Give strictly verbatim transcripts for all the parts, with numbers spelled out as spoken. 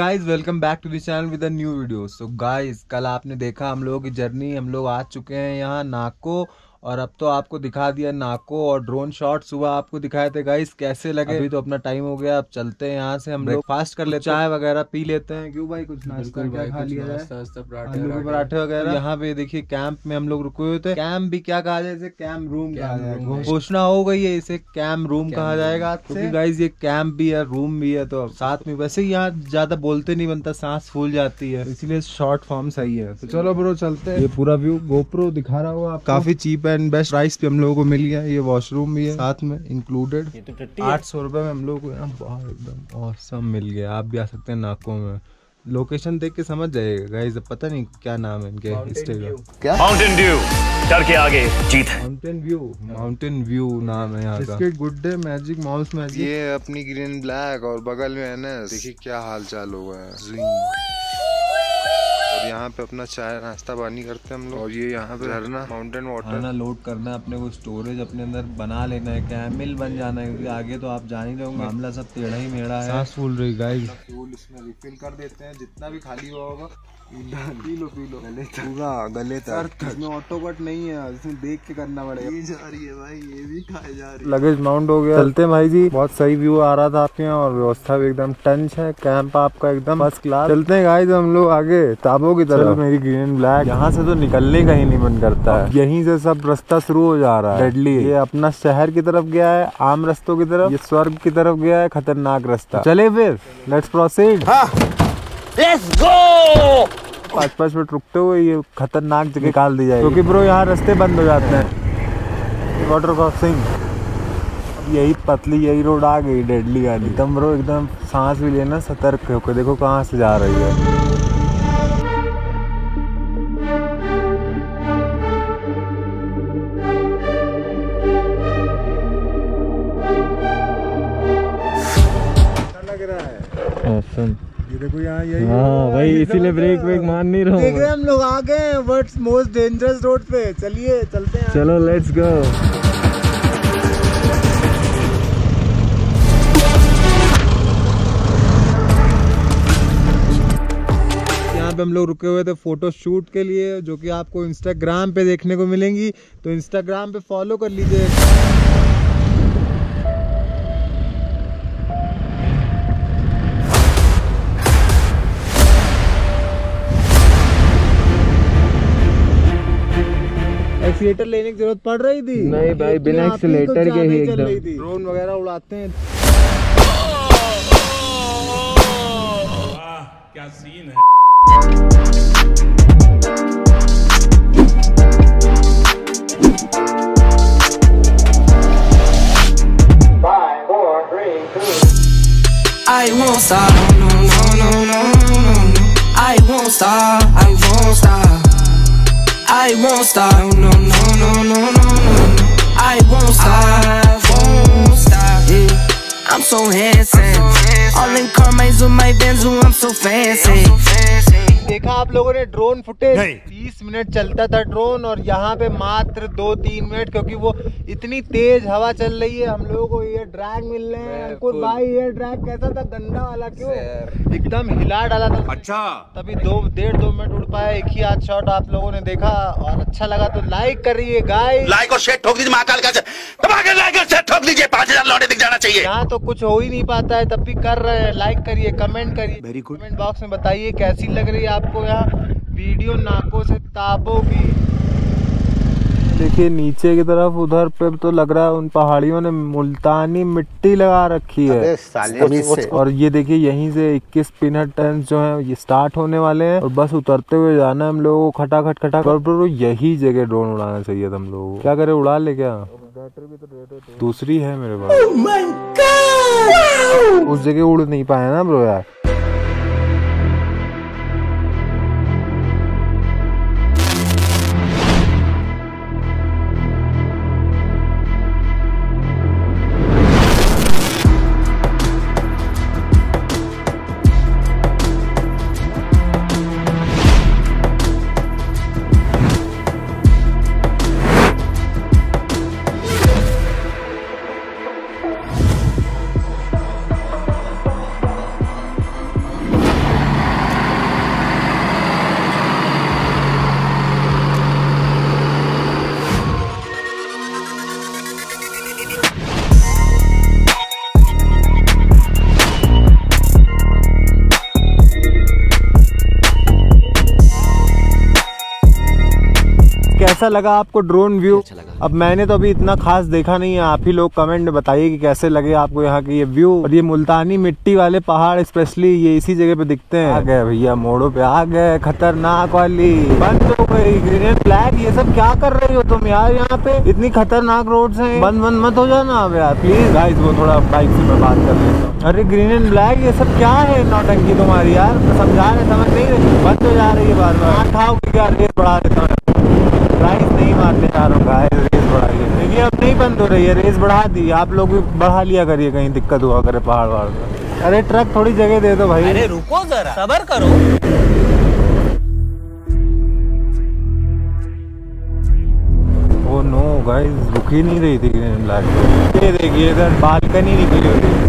Guys welcome back to this channel with a new video. So guys कल आपने देखा हम लोगों की जर्नी, हम लोग आ चुके हैं यहाँ नाको और अब तो आपको दिखा दिया नाको और ड्रोन शॉट सुबह आपको दिखाए थे गाइज कैसे लगे। अभी तो अपना टाइम हो गया, अब चलते हैं यहाँ से। हम लोग फास्ट कर लेते हैं, चाय वगैरह पी लेते हैं। क्यों भाई कुछ नाश्ता क्या खा लिया जाए, आलू के पराठे वगैरह। यहाँ पे देखिए कैंप में हम लोग रुके हुए थे। कैंप भी क्या कहा जाए, इसे कैंप रूम कहा जाएगा। घोषणा हो गई है, इसे कैंप रूम कहा जाएगा क्योंकि गाइज ये कैंप भी है, रूम भी है। तो साथ में वैसे ही यहाँ ज्यादा बोलते नहीं बनता, सांस फूल जाती है, इसीलिए शॉर्ट फॉर्म सही है। तो चलो ब्रो चलते हैं। ये पूरा व्यू गोप्रो दिखा रहा हुआ, काफी चीप एंड बेस्ट प्राइस पे हम लोगों को मिल गया। ये वॉशरूम भी है साथ में इंक्लूडेड। आठ सौ रुपए में हम लोग को यहाँ बहुत एकदम ऑसम मिल गया। आप भी आ सकते हैं नाको में, लोकेशन देख के समझ जाएगा गाइस। पता नहीं क्या नाम है इनके स्टे का, माउंटेन व्यू डर के आगे जीत है। माउंटेन व्यू, माउंटेन व्यू नाम है यहाँ का। Good day magic malls magic. ये अपनी ग्रीन ब्लैक और बगल में है ना, देखिए क्या हाल चाल हुआ है। और यहाँ पे अपना चाय नाश्ता पानी करते हैं हम लोग। और ये यहाँ पे झरना, माउंटेन वाटर। खाना लोड करना है अपने को, स्टोरेज अपने अंदर बना लेना है, कैमिल बन जाना है क्योंकि आगे तो आप जान ही रहे होंगे मामला सब टेढ़ा ही मेढ़ा है। सांस फूल रही गाइस। फ्यूल इसमें रिफिल कर देते हैं, जितना भी खाली हुआ होगा पी लो पी लो गले तक, पूरा गले तक। इसमें ऑटो कट नहीं है, इसमें देख के करना पड़ेगा। ये जा रही है भाई, ये भी खाए जा रही है। लगेज माउंट हो गया, चलते भाई जी। बहुत सही व्यू आ रहा था आपके यहाँ और व्यवस्था भी एकदम टंच है। कैंप आपका एकदम फर्स्ट क्लास। चलते हैं गाइस हम लोग आगे ताबो की तरफ। मेरी ग्रीन ब्लैक यहाँ से तो निकलने का ही नहीं मन करता है। यहीं से सब रास्ता शुरू हो जा रहा है डेडली। ये अपना शहर की तरफ गया है, आम रास्तों की तरफ। ये स्वर्ग की तरफ गया है, खतरनाक रास्ता। चले फिर लेट्स प्रोसीड। Let's go. पाँच पाँच मिनट रुकते हुए ये खतरनाक जगह निकाल दी जाएगी क्योंकि ब्रो यहाँ रास्ते बंद हो जाते हैं। वाटर क्रॉसिंग, यही पतली यही रोड आ गई डेडली वाली एकदम ब्रो। एकदम सांस भी लेना सतर्क होकर, देखो कहाँ से जा रही है। लग रहा है awesome। ये देखो यहाँ यही। हाँ भाई इसीलिए ब्रेक ब्रेक मान नहीं रहा हूँ। देख रहे हैं हम लोग आ गए हैं वर्ल्ड्स मोस्ट डेंजरस रोड पे। चलिए चलते हैं, चलो लेट्स गो। यहाँ पे हम लोग रुके हुए थे फोटो शूट के लिए, जो कि आपको इंस्टाग्राम पे देखने को मिलेंगी। तो इंस्टाग्राम पे फॉलो कर लीजिए। एक्सीलेटर लेने की जरूरत पड़ रही थी? नहीं भाई, बिना एक्सीलेटर के ही एकदम ड्रोन वगैरह उड़ाते हैं। वाह क्या सीन है। I won't stop, no no no no no no. I won't stop, I won't stop. I won't stop, no, no, no, no, no, no. I won't stop, I won't stop. Yeah. I'm so handsome. All in Carmine's with my Benz, I'm so fancy. देखा आप लोगों ने drone footage? तीस minute चलता था drone और यहाँ पे मात्र दो तीन मिनट, क्योंकि वो इतनी तेज हवा चल रही है। हम लोगों को एयर ड्रैग मिल रहे हैं। हमको भाई एयर ड्रैग कैसा था, गंदा वाला क्यों, एकदम हिला डाला था। अच्छा तभी दो डेढ़ दो मिनट उड़ पाया। एक ही आध शॉट आप लोगों ने देखा और अच्छा लगा तो लाइक करिए गाइस। लाइक और शेयर ठोक दीजिए, महाकाल का दबा के लाइक और शेयर ठोक दीजिए। पाँच हजार लौटे दिख जाना चाहिए। यहाँ तो कुछ हो ही नहीं पाता है, तब भी कर रहे हैं। लाइक करिए, कमेंट करिए, वेरी गुड। कमेंट बॉक्स में बताइए कैसी लग रही है आपको यहाँ वीडियो नाको से ताबो की। देखिए नीचे की तरफ उधर पे तो लग रहा है उन पहाड़ियों ने मुल्तानी मिट्टी लगा रखी है। से। और ये देखिए यहीं से इक्कीस पिनर टर्न्स जो हैं ये स्टार्ट होने वाले हैं और बस उतरते हुए जाना है हम लोगों को खटाखट खटा कर। यही जगह ड्रोन उड़ाना चाहिए था हम लोगों को। क्या करे, उड़ा ले क्या? दूसरी है मेरे पास। oh my God! उस जगह उड़ नहीं पाया ना ब्रो यार। कैसा लगा आपको ड्रोन व्यू? अच्छा लगा। अब मैंने तो अभी इतना खास देखा नहीं है, आप ही लोग कमेंट में बताइए कि कैसे लगे आपको यहाँ के ये व्यू। और ये मुल्तानी मिट्टी वाले पहाड़ स्पेशली ये इसी जगह पे दिखते हैं। आ गए भैया, मोड़ों पे आ गए, खतरनाक वाली बंद हो गई। ग्रीन एंड ब्लैक ये सब क्या कर रही हो तुम यार? यहाँ पे इतनी खतरनाक रोड्स हैं, बंद बंद मत हो जाना अब यार प्लीज। गाइस वो थोड़ा बाइक से मैं बात कर लेता हूँ। अरे ग्रीन एंड ब्लैक ये सब क्या है नौटंकी तुम्हारी यार? समझा रहे समझ नहीं रही, बंद हो जा रही है बार बार। खाओ की क्या रेस बढ़ा देता हूँ, प्राइस नहीं मारने जा रहा हूँ गाइस, रेस बढ़ाइए। देखिए अब नहीं बंद हो रही है, रेस बढ़ा दी। आप लोग भी बढ़ा लिया करिए, कहीं दिक्कत हुआ करे पहाड़ वहाड़ में। अरे ट्रक थोड़ी जगह दे दो भाई। अरे रुको जरा, सब्र करो। ओ नो गाइस, रुक ही नहीं रही थी ग्रीन एंड ब्लैक। ये देखिए इधर बालकनी निकली हुई है।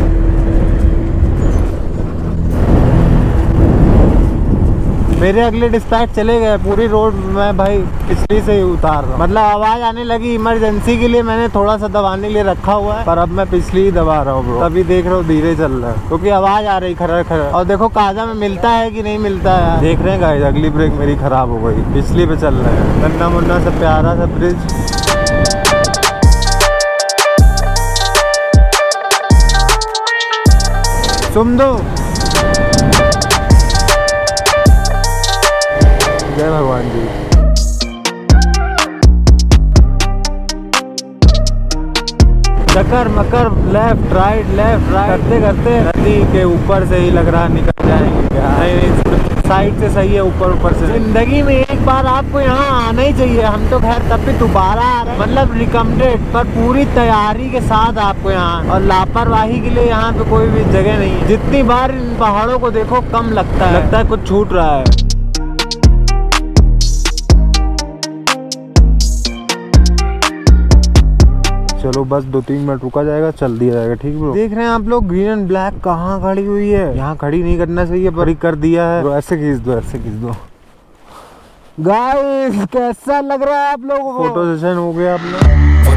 मेरे अगले डिस्पैच चले गए, पूरी रोड में भाई पिछली से ही उतार रहा हूँ। मतलब आवाज आने लगी इमरजेंसी के लिए, मैंने थोड़ा सा दबाने के लिए रखा हुआ है, पर अब मैं पिछली ही दबा रहा हूँ ब्रो। तभी देख रहा हूँ धीरे चल रहा है क्योंकि आवाज आ रही खरर खरर। और देखो काजा में मिलता है कि नहीं मिलता है, देख रहे हैं गाइस। अगली ब्रेक मेरी खराब हो गई, पिछली पे चल रहे हैं। नन्ना मुन्ना सा प्यारा सा ब्रिज। सुन दो, जय भगवान जी। चक्कर मकर लेफ्ट राइट लेफ्ट राइट करते करते नदी के ऊपर से ही लग रहा निकल जाएंगे क्या? नहीं, साइड से सही है, ऊपर ऊपर से। जिंदगी में एक बार आपको यहाँ आना ही चाहिए। हम तो खैर तब भी दोबारा आ रहे हैं, मतलब रिकमेंडेड, पर पूरी तैयारी के साथ आपको यहाँ। और लापरवाही के लिए यहाँ पे कोई भी जगह नहीं है। जितनी बार इन पहाड़ों को देखो कम लगता है, लगता है कुछ छूट रहा है। चलो बस दो तीन मिनट रुका जाएगा, चल दिया जाएगा, ठीक ब्रो। देख रहे हैं आप लोग ग्रीन एंड ब्लैक कहाँ खड़ी हुई है? यहाँ खड़ी नहीं करना चाहिए पर कर दिया है ब्रो। ऐसे खींच दो, ऐसे खींच दो। गाइस कैसा लग रहा है आप लोगों को? फोटो सेशन हो गया अपना।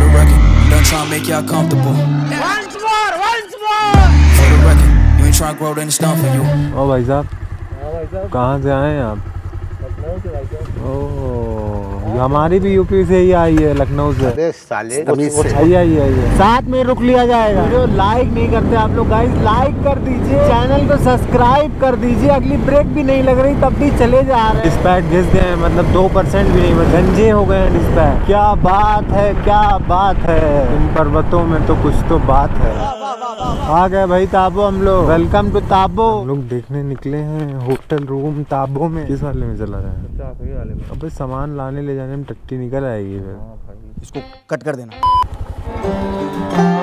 ओ भाई साहब कहाँ से आए हैं आप? ओह हमारी भी यूपी से ही आई है, लखनऊ से। अरे साले आइए आइए आइए, साथ में रुक लिया जाएगा। वीडियो लाइक नहीं करते आप लोग गाइस, लाइक कर दीजिए, चैनल को सब्सक्राइब कर दीजिए। अगली ब्रेक भी नहीं लग रही तब भी चले जा रहे हैं। डिस्पैच घिस गए हैं, मतलब दो परसेंट भी नहीं, गंजे हो गए हैं डिस्पैच। क्या बात है, क्या बात है, इन पर्वतों में तो कुछ तो बात है। आ गए भाई ताबो हम लोग, वेलकम टू ताबो। हम लोग देखने निकले हैं होटल रूम ताबो में। किस वाले में चला रहा है? अबे सामान लाने ले जाने में टट्टी निकल आएगी फिर। इसको कट कर देना।